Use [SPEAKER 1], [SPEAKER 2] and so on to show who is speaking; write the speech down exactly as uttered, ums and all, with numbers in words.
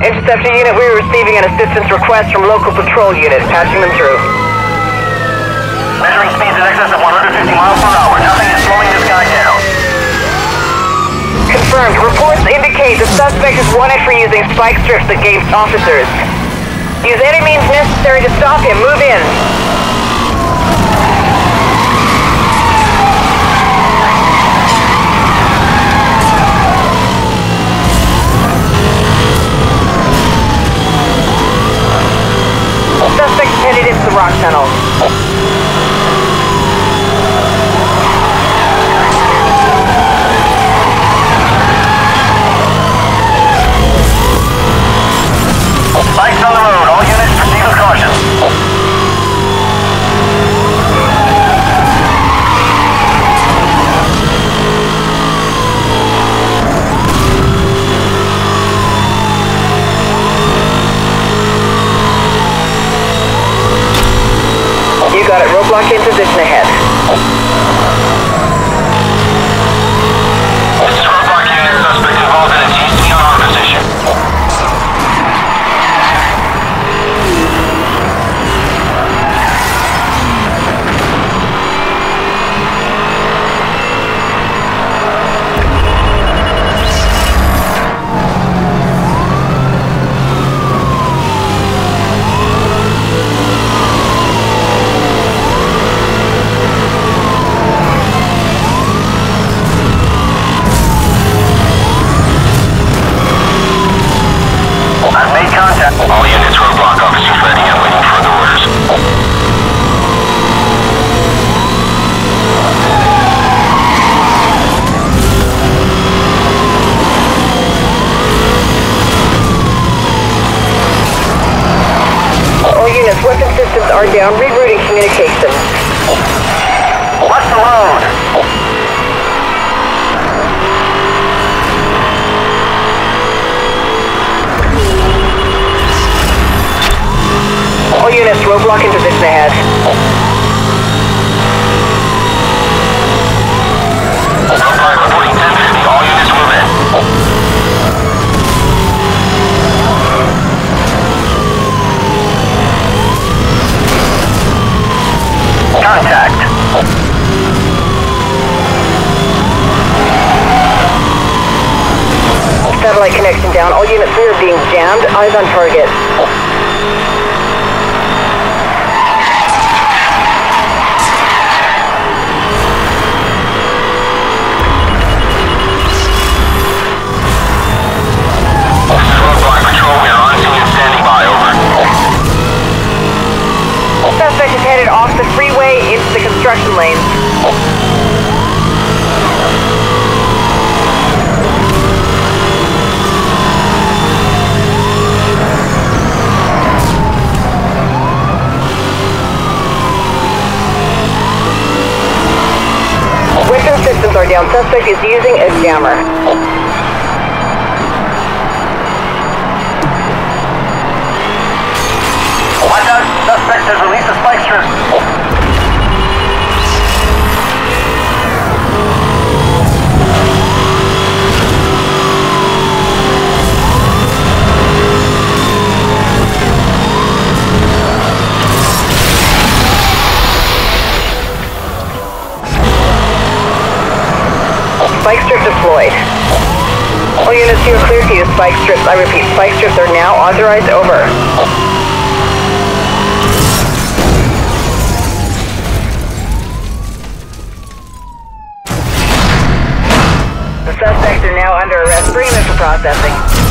[SPEAKER 1] Interceptor unit, we are receiving an assistance request from local patrol unit. Patching them through.
[SPEAKER 2] Measuring speeds in excess of one hundred fifty miles per hour. Nothing is slowing this guy down.
[SPEAKER 1] Confirmed. Reports indicate the suspect is wanted for using spike strips against officers. Use any means necessary to stop him. Move in. Suspect is headed into the rock tunnel.
[SPEAKER 2] Lights on the road. All units proceed with caution.
[SPEAKER 1] You got it. Roadblock in position ahead.
[SPEAKER 2] This is roadblock unit. Suspect involved in a T C on our position. All units, roadblock officers ready and waiting for the orders.
[SPEAKER 1] All units, weapon systems are down. Rerouting communications.
[SPEAKER 2] What's the load?
[SPEAKER 1] All units, roadblock in position ahead.
[SPEAKER 2] Roadblock reporting ten fifty. All units move in. Contact.
[SPEAKER 1] Satellite connection down. All units, we are being jammed. Eyes on target. Suspect is headed off the freeway into the construction lanes. Weapon systems are down. Suspect is using a jammer.
[SPEAKER 2] Watch out! Suspect has released a spike strip.
[SPEAKER 1] Spike strip deployed. All units, you are clear to use spike strips. I repeat, spike strips are now authorized. Over. The suspects are now under arrest. Bring them in for processing.